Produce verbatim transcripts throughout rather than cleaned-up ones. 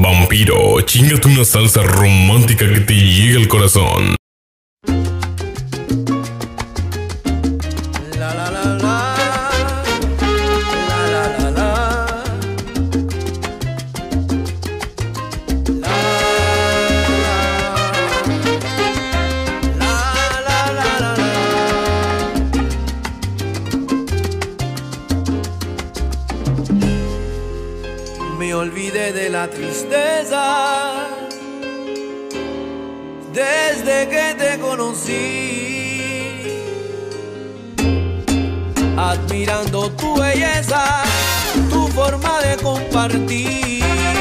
Vampiro, chingate una salsa romántica que te llegue al corazón. La la la la, la la la la, la la la la la. Me olvidé de la tristeza desde que te conocí, admirando tu belleza, tu forma de compartir.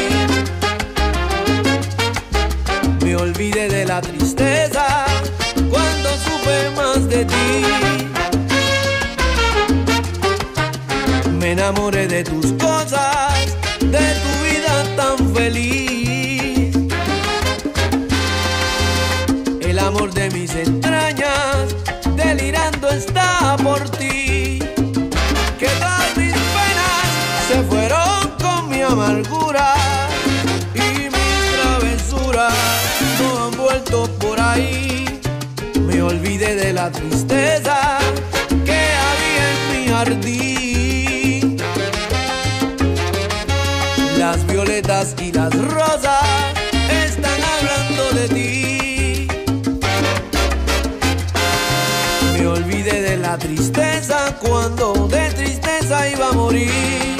Me olvidé de la tristeza cuando supe más de ti. Me enamoré de tus cosas, de tu vida tan feliz. El amor de mis entrañas delirando está por ti. Que todas mis penas se fueron con mi amargura y mis travesuras no han vuelto por ahí. Me olvidé de la tristeza que había en mi jardín. Las violetas y las rosas están hablando de ti. Me olvidé de la tristeza cuando de tristeza iba a morir.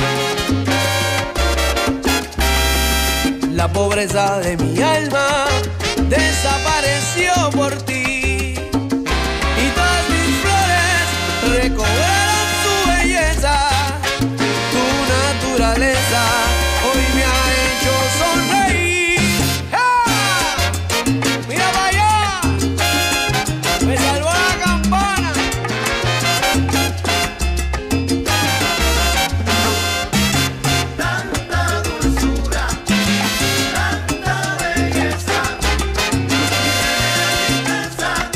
La pobreza de mi alma desapareció por ti. Y todas mis flores recobraron su belleza. Tu naturaleza hoy me ha hecho sonreír. ¡Ah! ¡Mira para allá! ¡Me salvó la campana! Tanta dulzura, tanta belleza, tristeza,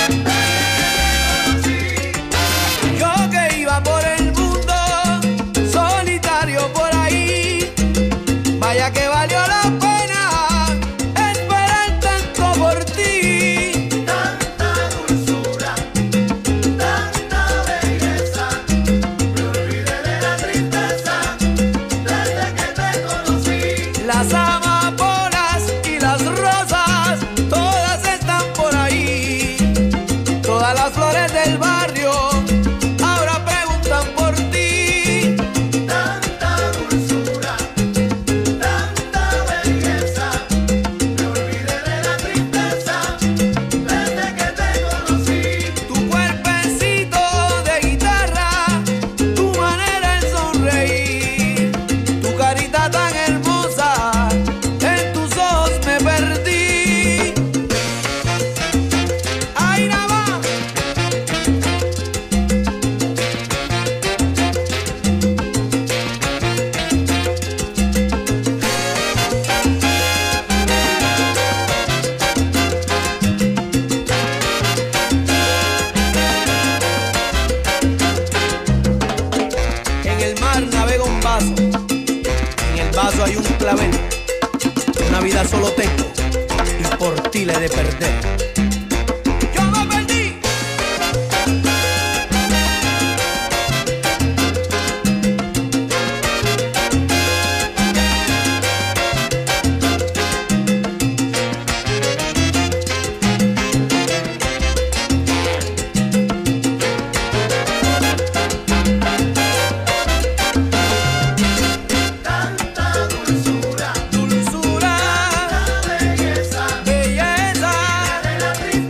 Yo que iba por el mundo solitario por ahí, vaya que valió la pena esperar tanto por ti. tanta dulzura, tanta belleza. Me olvidé de la tristeza desde que te conocí. Las amapolas y las rosas todas están por ahí. Todas las flores del barrio ahora preguntan por ti. Tanta dulzura, tanta belleza. Me olvidé de la tristeza desde que te conocí. Tu cuerpecito de guitarra, tu manera de sonreír, tu carita tan hermosa, en tus ojos me perdí. ¡Ay, nada más! En el mar navega un vaso, en el vaso hay un clavel. Una vida solo tengo y por ti la he de perder. ¡Yo me perdí! Tanta dulzura, Dulzura, belleza. belleza, De la tristeza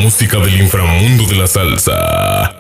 música del inframundo de la salsa.